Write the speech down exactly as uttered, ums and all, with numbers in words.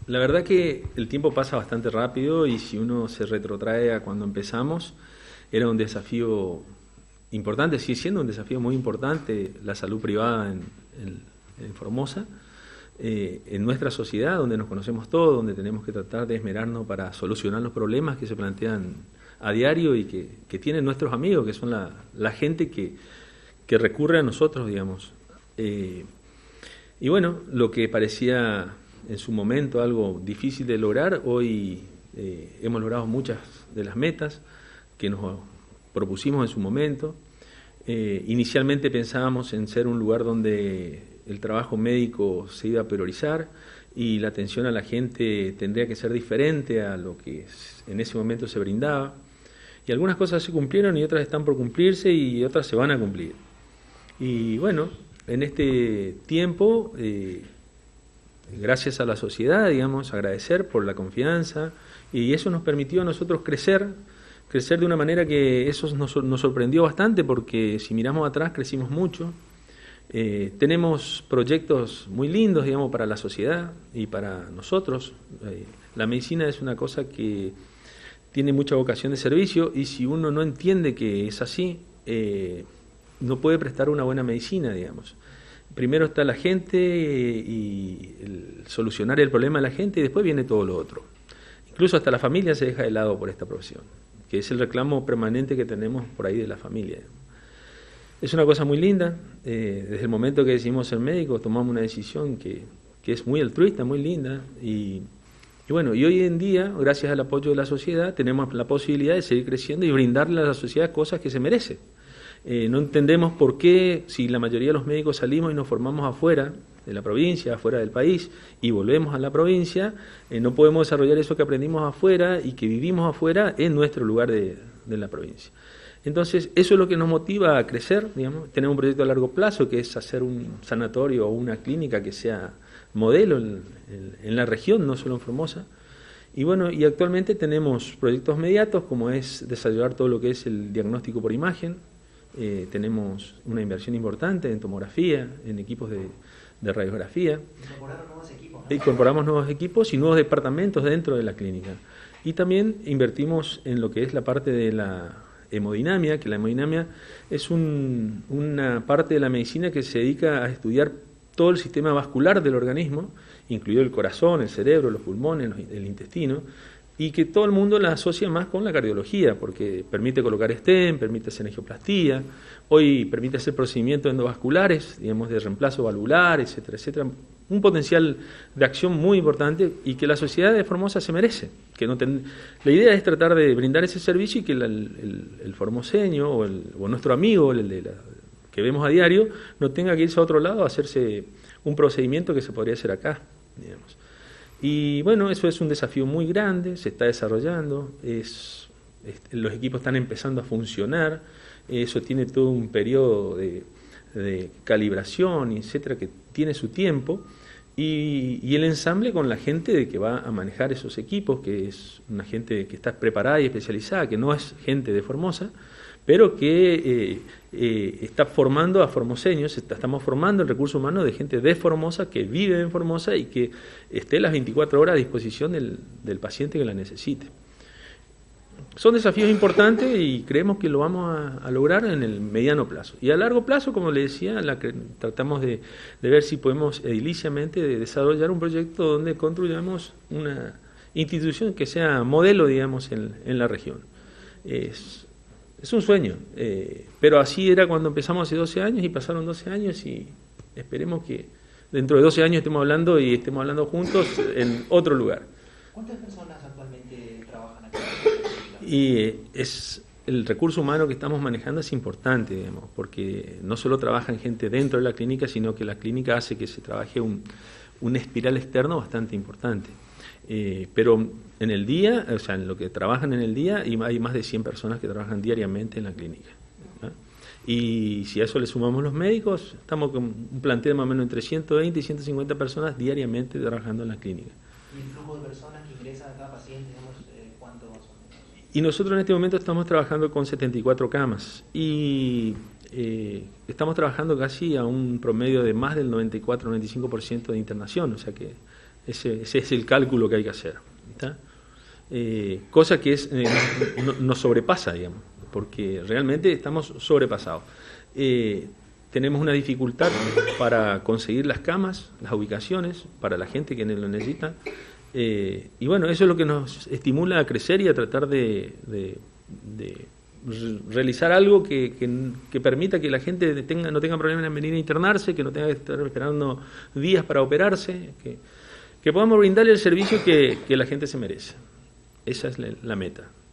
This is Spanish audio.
La verdad que el tiempo pasa bastante rápido y si uno se retrotrae a cuando empezamos, era un desafío importante, sigue siendo un desafío muy importante la salud privada en, en, en Formosa, eh, en nuestra sociedad donde nos conocemos todos, donde tenemos que tratar de esmerarnos para solucionar los problemas que se plantean a diario y que, que tienen nuestros amigos, que son la, la gente que, que recurre a nosotros, digamos. Eh, y bueno, lo que parecía en su momento algo difícil de lograr, hoy eh, hemos logrado muchas de las metas que nos propusimos en su momento. Eh, inicialmente pensábamos en ser un lugar donde el trabajo médico se iba a priorizar y la atención a la gente tendría que ser diferente a lo que en ese momento se brindaba. Y algunas cosas se cumplieron y otras están por cumplirse y otras se van a cumplir. Y bueno, en este tiempo, eh, gracias a la sociedad, digamos, agradecer por la confianza, y eso nos permitió a nosotros crecer, crecer de una manera que eso nos, nos sorprendió bastante, porque si miramos atrás crecimos mucho. Eh, tenemos proyectos muy lindos, digamos, para la sociedad y para nosotros. Eh, la medicina es una cosa que tiene mucha vocación de servicio y si uno no entiende que es así, eh, no puede prestar una buena medicina, digamos. Primero está la gente y el solucionar el problema de la gente y después viene todo lo otro. Incluso hasta la familia se deja de lado por esta profesión, que es el reclamo permanente que tenemos por ahí de la familia. Es una cosa muy linda, eh, desde el momento que decidimos ser médicos tomamos una decisión que, que es muy altruista, muy linda y, y bueno, y hoy en día, gracias al apoyo de la sociedad, tenemos la posibilidad de seguir creciendo y brindarle a la sociedad cosas que se merece. Eh, no entendemos por qué, si la mayoría de los médicos salimos y nos formamos afuera de la provincia, afuera del país, y volvemos a la provincia, eh, no podemos desarrollar eso que aprendimos afuera y que vivimos afuera en nuestro lugar de, de la provincia. Entonces, eso es lo que nos motiva a crecer, digamos. Tenemos un proyecto a largo plazo que es hacer un sanatorio o una clínica que sea modelo en, en, en la región, no solo en Formosa. Y bueno, y actualmente tenemos proyectos inmediatos como es desarrollar todo lo que es el diagnóstico por imagen. Eh, tenemos una inversión importante en tomografía, en equipos de, de radiografía. Incorporaron nuevos equipos, ¿no? Incorporamos nuevos equipos y nuevos departamentos dentro de la clínica. Y también invertimos en lo que es la parte de la hemodinamia, que la hemodinamia es un, una parte de la medicina que se dedica a estudiar todo el sistema vascular del organismo, incluido el corazón, el cerebro, los pulmones, el intestino, y que todo el mundo la asocia más con la cardiología, porque permite colocar stent, permite hacer angioplastía, hoy permite hacer procedimientos endovasculares, digamos, de reemplazo valvular, etcétera, etcétera. Un potencial de acción muy importante y que la sociedad de Formosa se merece. Que no ten... La idea es tratar de brindar ese servicio y que el, el, el formoseño o, el, o nuestro amigo, el de la, que vemos a diario, no tenga que irse a otro lado a hacerse un procedimiento que se podría hacer acá, digamos. Y bueno, eso es un desafío muy grande, se está desarrollando, es, es, los equipos están empezando a funcionar, eso tiene todo un periodo de, de calibración, etcétera, que tiene su tiempo, y, y el ensamble con la gente de que va a manejar esos equipos, que es una gente que está preparada y especializada, que no es gente de Formosa, pero que eh, eh, está formando a formoseños, está, estamos formando el recurso humano de gente de Formosa, que vive en Formosa y que esté las veinticuatro horas a disposición del, del paciente que la necesite. Son desafíos importantes y creemos que lo vamos a, a lograr en el mediano plazo. Y a largo plazo, como le decía, la, tratamos de, de ver si podemos ediliciamente de desarrollar un proyecto donde construyamos una institución que sea modelo, digamos, en, en la región. Es, Es un sueño, eh, pero así era cuando empezamos hace doce años y pasaron doce años y esperemos que dentro de doce años estemos hablando y estemos hablando juntos en otro lugar. ¿Cuántas personas actualmente trabajan aquí? Y eh, es el recurso humano que estamos manejando es importante, digamos, porque no solo trabajan gente dentro de la clínica, sino que la clínica hace que se trabaje un, un espiral externo bastante importante. Eh, pero en el día, o sea, en lo que trabajan en el día, hay más de cien personas que trabajan diariamente en la clínica, ¿no? Y si a eso le sumamos los médicos, estamos con un plantel de más o menos entre ciento veinte y ciento cincuenta personas diariamente trabajando en la clínica. ¿Y el flujo de personas que ingresan a cada paciente, digamos, eh, cuánto más o menos? Y nosotros en este momento estamos trabajando con setenta y cuatro camas y eh, estamos trabajando casi a un promedio de más del noventa y cuatro a noventa y cinco por ciento de internación, o sea que Ese, ese es el cálculo que hay que hacer. ¿Está? Eh, cosa que es, eh, no, nos sobrepasa, digamos, porque realmente estamos sobrepasados. Eh, tenemos una dificultad para conseguir las camas, las ubicaciones, para la gente que lo necesita. Eh, y bueno, eso es lo que nos estimula a crecer y a tratar de, de, de realizar algo que, que, que permita que la gente tenga, no tenga problemas en venir a internarse, que no tenga que estar esperando días para operarse, que, que podamos brindarle el servicio que, que la gente se merece. Esa es la, la meta.